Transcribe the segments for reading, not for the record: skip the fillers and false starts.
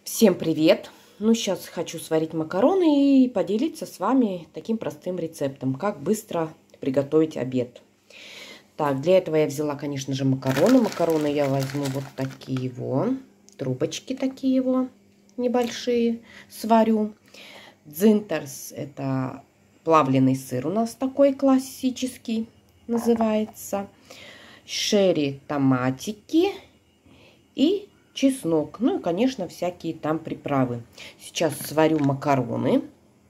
Всем привет! Ну, сейчас хочу сварить макароны и поделиться с вами таким простым рецептом, как быстро приготовить обед. Так, для этого я взяла, конечно же, макароны. Макароны я возьму вот такие вот, трубочки такие вот, небольшие, сварю. Дзинтерс — это плавленый сыр у нас такой классический называется. Шерри томатики и чеснок. Ну и, конечно, всякие там приправы. Сейчас сварю макароны.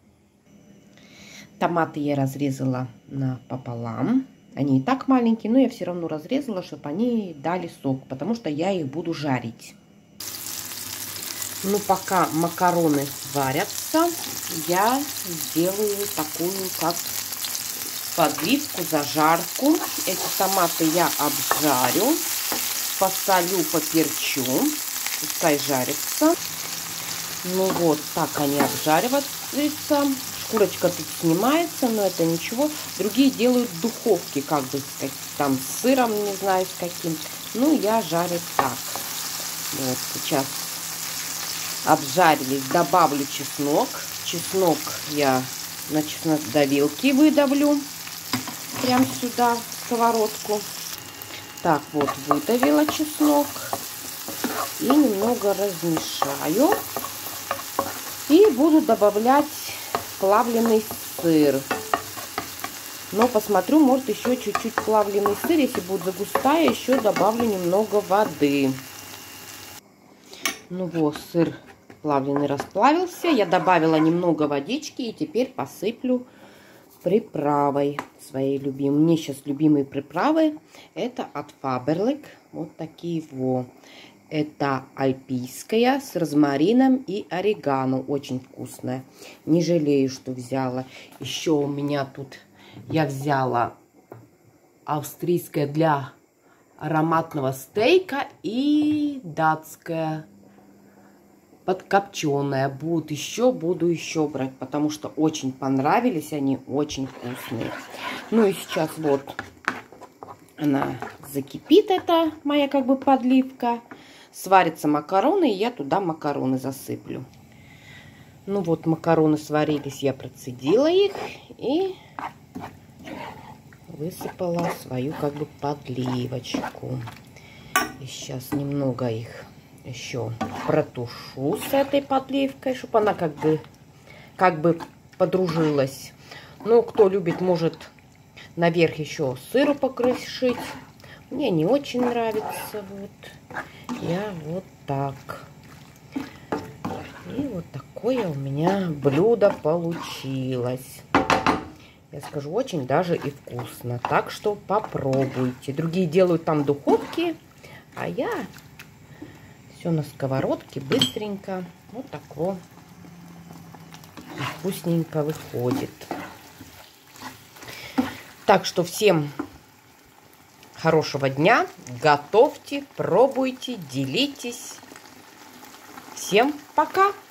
Томаты я разрезала напополам. Они и так маленькие, но я все равно разрезала, чтобы они дали сок, потому что я их буду жарить. Ну, пока макароны сварятся, я сделаю такую, как подливку, зажарку. Эти томаты я обжарю, посолю, поперчу, пускай жарятся. Ну вот, так они обжариваются. Шкурочка тут снимается, но это ничего. Другие делают в духовке, как бы там с сыром, не знаю с каким. Ну, я жарю так. Вот, сейчас обжарились. Добавлю чеснок. Чеснок я на чеснокодавилке выдавлю. Прям сюда, в сковородку. Так, вот, выдавила чеснок. И немного размешаю. И буду добавлять плавленый сыр. Но посмотрю, может, еще чуть-чуть плавленый сыр. Если будет загустая, еще добавлю немного воды. Ну вот, сыр плавленый расплавился. Я добавила немного водички. И теперь посыплю приправой своей любимой. Мне сейчас любимые приправы. Это от Faberlic. Вот такие вот. Это альпийская с розмарином и орегано. Очень вкусная. Не жалею, что взяла. Еще у меня тут я взяла австрийская для ароматного стейка и датская подкопченая. Буду еще брать, потому что очень понравились они, очень вкусные. Ну и сейчас вот она закипит, это моя как бы подливка. Сварятся макароны, и я туда макароны засыплю. Ну вот, макароны сварились, я процедила их и высыпала свою как бы подливочку. И сейчас немного их еще протушу с этой подливкой, чтобы она как бы подружилась. Ну, кто любит, может наверх еще сыру покрошить. Мне не очень нравится. Вот. Я вот так. И вот такое у меня блюдо получилось. Я скажу, очень даже и вкусно. Так что попробуйте. Другие делают там духовки, а я все на сковородке быстренько. Вот такое вкусненько выходит. Так что всем хорошего дня. Готовьте, пробуйте, делитесь. Всем пока!